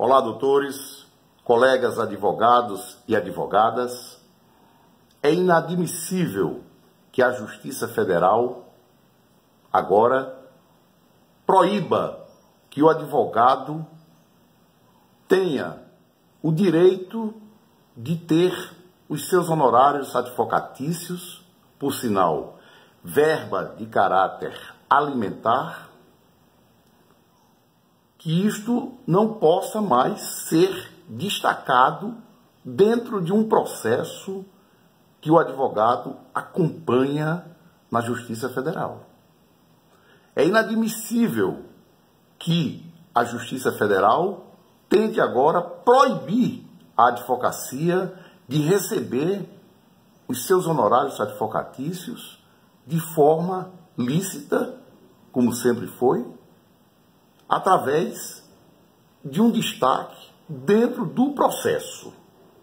Olá, doutores, colegas advogados e advogadas. É inadmissível que a Justiça Federal agora proíba que o advogado tenha o direito de ter os seus honorários advocatícios, por sinal, verba de caráter alimentar, que isto não possa mais ser destacado dentro de um processo que o advogado acompanha na Justiça Federal. É inadmissível que a Justiça Federal tente agora proibir a advocacia de receber os seus honorários advocatícios de forma lícita, como sempre foi, através de um destaque dentro do processo.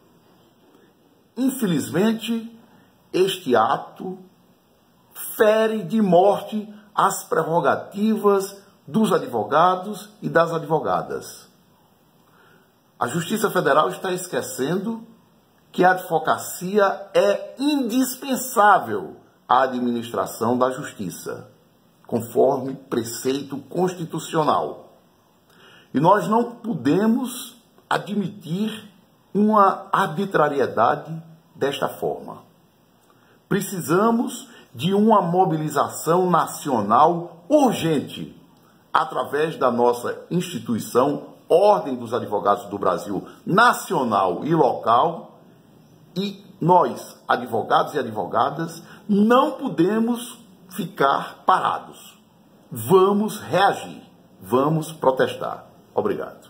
Infelizmente, este ato fere de morte as prerrogativas dos advogados e das advogadas. A Justiça Federal está esquecendo que a advocacia é indispensável à administração da justiça, conforme preceito constitucional. E nós não podemos admitir uma arbitrariedade desta forma. Precisamos de uma mobilização nacional urgente, através da nossa instituição, Ordem dos Advogados do Brasil, nacional e local, e nós, advogados e advogadas, não podemos ficar parados. Vamos reagir, vamos protestar. Obrigado.